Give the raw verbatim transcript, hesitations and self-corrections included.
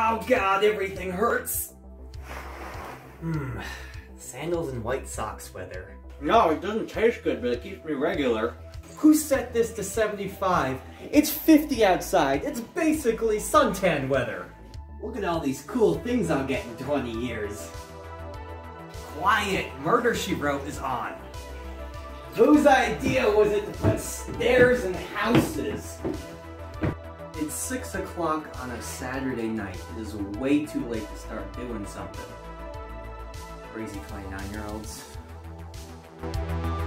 Oh god, everything hurts. Hmm, sandals and white socks weather. No, it doesn't taste good, but it keeps me regular. Who set this to seventy-five? It's fifty outside. It's basically suntan weather. Look at all these cool things I'll get in twenty years. Quiet, Murder, She Wrote is on. Whose idea was it to put stairs in houses? It's six o'clock on a Saturday night. It is way too late to start doing something. Crazy twenty-nine-year-olds.